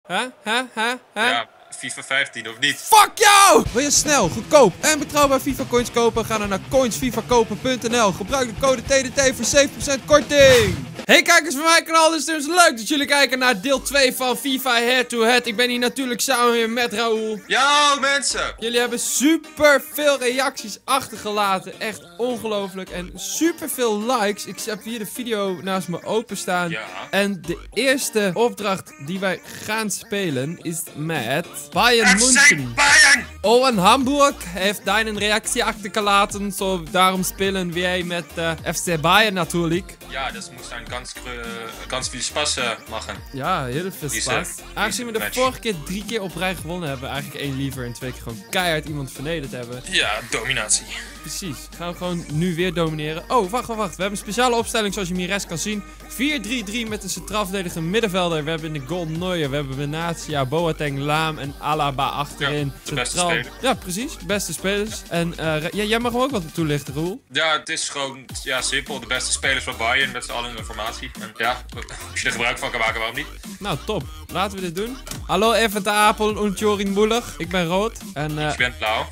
Ja, FIFA 15 of niet? Fuck jou! Wil je snel, goedkoop en betrouwbaar FIFA coins kopen? Ga dan naar coinsfifakopen.nl. Gebruik de code TDT voor 7% korting. Hey kijkers van mijn kanaal, dus het is leuk dat jullie kijken naar deel 2 van FIFA Head to Head. Ik ben hier natuurlijk samen weer met Raoul. Yo mensen! Jullie hebben super veel reacties achtergelaten. Echt ongelooflijk. En super veel likes. Ik heb hier de video naast me openstaan. Ja. En de eerste opdracht die wij gaan spelen is met Bayern FC München. Bayern! Owen Hamburg heeft deine reactie achtergelaten. So daarom spelen wij met FC Bayern natuurlijk. Ja, das muss ein ganz viel Spaß machen. Ja, heel veel spaß. Aangezien we de vorige keer 3 keer op rij gewonnen hebben, eigenlijk 1 liever en 2 keer gewoon keihard iemand vernederd hebben. Ja, dominatie. Precies. Gaan we gewoon nu weer domineren. Oh, wacht. We hebben een speciale opstelling zoals je hem hier rest kan zien. 4-3-3 met een centraal verdedigende middenvelder. We hebben in de goal Neuer. We hebben Benatia, Boateng, Laam en Alaba achterin. Ja, de beste spelers. Ja, precies. Beste spelers. En jij mag hem ook wat toelichten, Roel. Ja, het is gewoon simpel. De beste spelers van Bayern met z'n allen in de formatie. En ja, als je er gebruik van kan maken, waarom niet? Nou, top. Laten we dit doen. Hallo, even de Apel en Jorin Muller. Ik ben rood. En Ik ben blauw.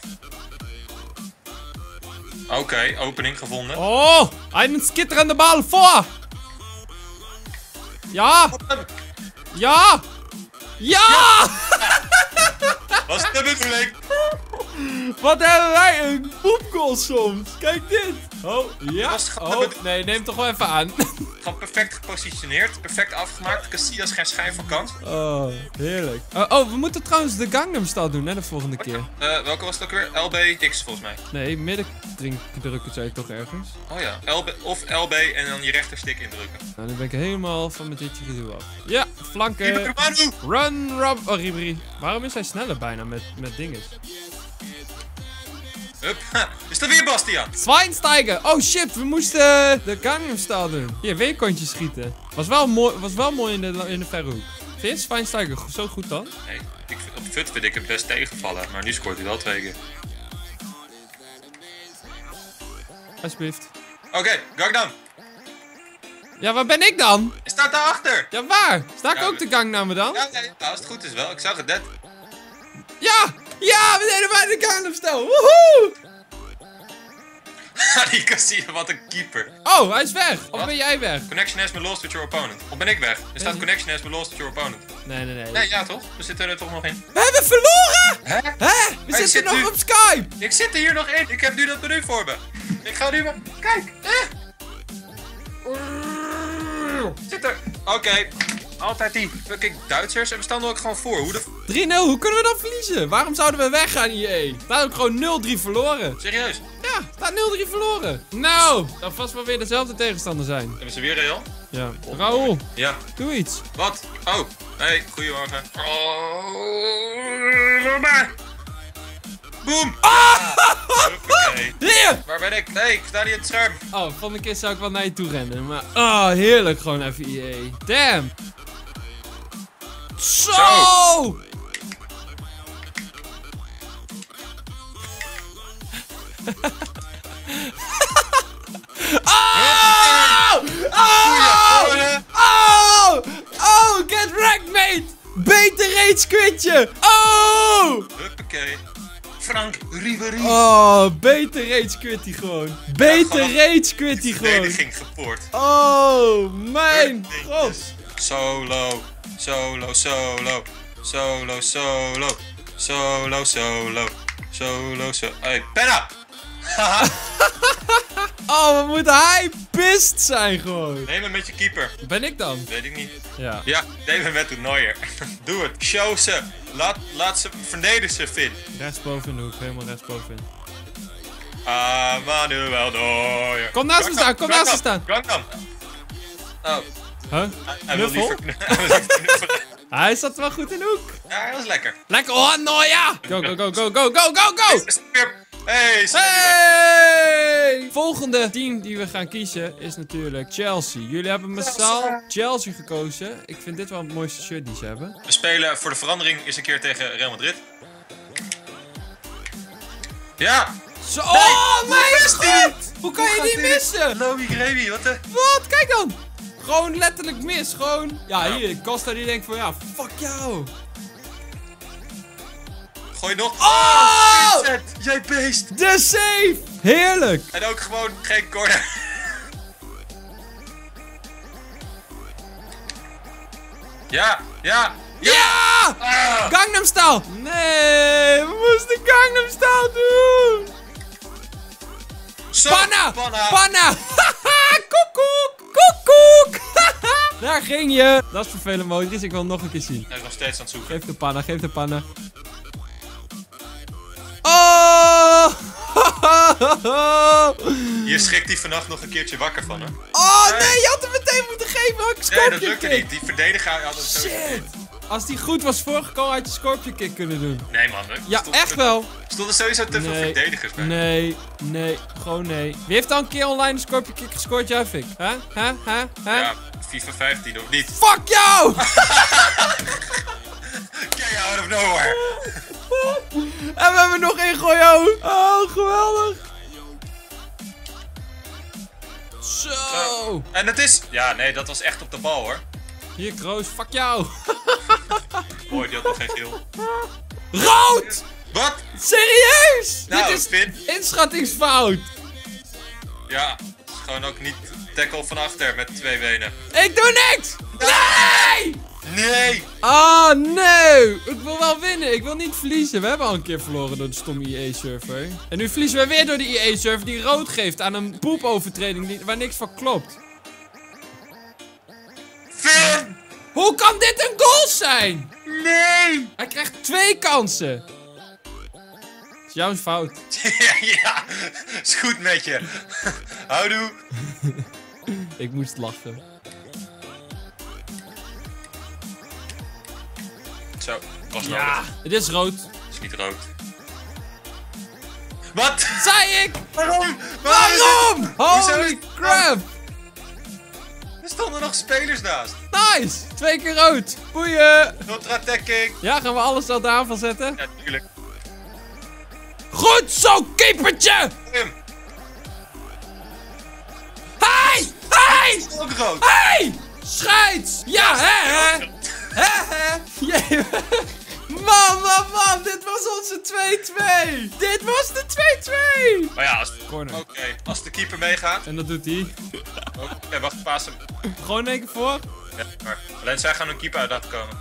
Oké, opening gevonden. oh, een skitterende bal voor. Ja. Ja. Ja. Wat is de bedoeling? Wat hebben wij een poepgoal soms. Kijk dit. Oh, ja. Oh, nee, neem toch wel even aan. Gewoon perfect gepositioneerd, perfect afgemaakt. Casillas geen schijn van kans. Oh, heerlijk. Oh, we moeten trouwens de Gangnam Style doen, hè, de volgende keer. Welke was het ook weer? LBX volgens mij. Nee, midden drukken zei ik toch ergens. Oh ja, LB en dan je rechterstick indrukken. Nou, nu ben ik helemaal van met dit gedoe af. Ja, flanken. Manu! Run, Rob. Oh, Ribéry. Waarom is hij sneller bijna met dinges? Hup, is er weer Bastiaan? Schweinsteiger. Oh shit, we moesten de Gangnam Style doen. Hier, weerkontjes schieten. Was wel mooi in de verre hoek. Vind je Schweinsteiger zo goed dan? Nee, op FUT vind ik het best tegenvallen, maar nu scoort hij wel 2 keer. Alsjeblieft. Oké, Gangnam. Ja, waar ben ik dan? Hij staat daarachter. Ja, waar? Sta ik Ja, ook de Gangnam dan? Ja, nee, als het goed is wel. Ik zag het net. Ja! Ja, we deden bij de Gangnam Style. Woehoe! Die Casillas, wat een keeper. Oh, hij is weg. Of Wat? ben jij weg? Connection has been lost with your opponent. Of ben ik weg? Er staat connection has been lost with your opponent. Nee. Nee, ja toch? We zitten er toch nog in. We hebben verloren! Hè? Hè? We Hij zitten zit nog nu- op Skype! Ik zit er hier nog in. Ik heb nu dat menu voor me. Ik ga nu maar... Kijk. Zit er. Oké. Altijd die fucking Duitsers. En we staan er ook gewoon voor. Hoe de... 3-0, hoe kunnen we dan verliezen? Waarom zouden we weggaan, EA? Staat ook gewoon 0-3 verloren. Serieus? Ja, staat 0-3 verloren. Nou, dan vast wel weer dezelfde tegenstander zijn. Hebben ze weer Real? Ja. Raoul, Ja. doe iets. Wat? Oh. Hey, goedemorgen. Oh. Maar. Boom. Oké. Hier! Waar ben ik? Nee, ik sta niet op het scherm. Oh, volgende keer zou ik wel naar je toe rennen. Maar, oh, heerlijk gewoon even EA. Damn. Zo! Oh! Oh! Oh! Oh! Get wrecked, mate! Beter rage quitje! Oh! Huppakee. Frank Ribéry. Oh, beter rage quit hij gewoon. Beter rage quit hij gewoon. Verdediging gepoord. Oh, mijn god. Solo. Solo, solo. Solo, solo. Solo, solo. Solo, solo. Hey, penna! Haha. Oh, wat moet hij pist zijn gewoon. Neem hem met je keeper. Ben ik dan? Weet ik niet. Ja. Ja, neem hem met de Neuer. Doe het. Show ze. Laat ze verneder ze, Finn. Rechtsboven in de hoek, helemaal rechtsboven. Manuel Neuer. Kom naast me staan, kom naast me staan. Gangnam. Oh. Huh? Hij wil Knuffel? liever knuffelen. Hij zat wel goed in de hoek. Ja, dat is lekker. Lekker, oh, no ja. Go, go, go, go, go, go, go, go. Hey, Hey! Volgende team die we gaan kiezen is natuurlijk Chelsea. Jullie hebben massaal Chelsea gekozen. Ik vind dit wel het mooiste shirt die ze hebben. We spelen voor de verandering eens een keer tegen Real Madrid. Ja! Zo, oh mijn mist hij god! Hoe kan je die missen? Loïc Remy, wat de... Wat? Kijk dan! Gewoon letterlijk mis. Gewoon. Ja, Ja. hier. Costa die denkt van ja, fuck jou. Gooi nog. Oh! Vincent, jij beest. De save. Heerlijk. En ook gewoon geen corner. Ja, ja. Ja! Ah! Gangnam Style. Nee, we moesten Gangnam Style doen. Zo, Panna! Panna. Panna! Koekoek! Koekoek! Daar ging je! Dat is vervelend, Modric. Ik wil hem nog een keer zien. Hij is nog steeds aan het zoeken. Geef de panna, geef de panna. Oh! Hier schrikt hij vannacht nog een keertje wakker van, hè? Oh nee, je had hem meteen moeten geven. Had ik Nee, Scorpion dat lukte Kick. niet. Die verdediger had het sowieso Shit! niet. Als die goed was voorgekomen, had je Scorpion Kick kunnen doen. Nee, man. Er Ja, stond- echt wel. Er stonden sowieso te veel Nee, verdedigers bij. nee, nee, gewoon nee. Wie heeft al een keer online een Scorpion Kick gescoord? Jij, Fik? Huh? Ja, FIFA 15 of niet? Fuck jou! Get out of nowhere. En we hebben nog één gooi. Oh, geweldig. Zo. En het is... Ja, nee, dat was echt op de bal, hoor. Hier, Kroos, fuck jou. Mooi, die had nog geen geel. Rood! Wat? Serieus? Nou, Dit is Finn. inschattingsfout. Ja, het is gewoon ook niet tackle van achter met 2 benen. Ik doe niks! Nee! Nee! Ah, nee! Ik wil wel winnen. Ik wil niet verliezen. We hebben al een keer verloren door de stomme EA-server. En nu verliezen we weer door de EA-server die rood geeft aan een poepovertreding waar niks van klopt. Finn! Hoe kan dit een goal zijn? Nee! Hij krijgt 2 kansen. Het is jouw fout. Ja, is goed met je. Houdoe. Ik moest lachen. Zo, was Ja, nodig. het is rood. Is niet rood. Wat? Zei ik! Waarom? Waarom? Hoezo is Holy het- crap! Er stonden nog spelers naast. Nice! 2 keer rood. Boeien! Contra-attacking. Ja, gaan we alles al de aanval zetten? Ja, tuurlijk. Goed zo, keepertje! Tim, Hey! Hey! ook rood. Hey! Scheids! Ja, hè? Hè? Jee. Man, dit was onze 2-2. Dit was de 2-2. Maar ja, als, Corner. oké, als de keeper meegaat. En dat doet hij. Oké, wacht, paas hem. Gewoon in één keer voor. Ja, maar alleen zij gaan hun keeper uit laten komen.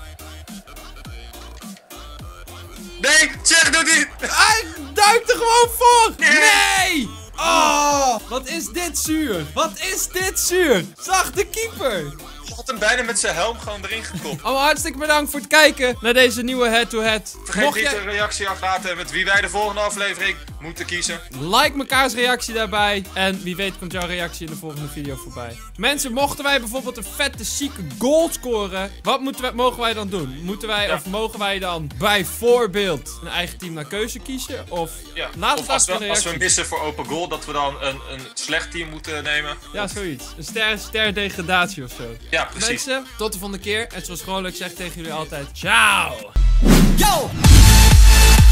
Nee, zeg doet hij. Hij duikt er gewoon voor. Nee! Oh, wat is dit zuur? Wat is dit zuur? Zag de keeper. Had hem bijna met zijn helm gewoon erin gekopt. Allemaal hartstikke bedankt voor het kijken naar deze nieuwe head-to-head. Vergeet Mocht niet jij... een reactie achterlaten met wie wij de volgende aflevering moeten kiezen. Like mekaars reactie daarbij. En wie weet komt jouw reactie in de volgende video voorbij. Mensen, mochten wij bijvoorbeeld een vette, chique goal scoren. Wat mogen wij dan doen? Moeten wij, Ja. of mogen wij dan bijvoorbeeld een eigen team naar keuze kiezen? Of Ja. laat Of het als achter in we, de als we reactie. missen voor open goal, dat we dan een slecht team moeten nemen. Ja, zoiets. Een ster degradatie of zo. Ja, precies. Mensen, tot de volgende keer. En zoals gewoonlijk zeg ik tegen jullie altijd, ciao! Yo!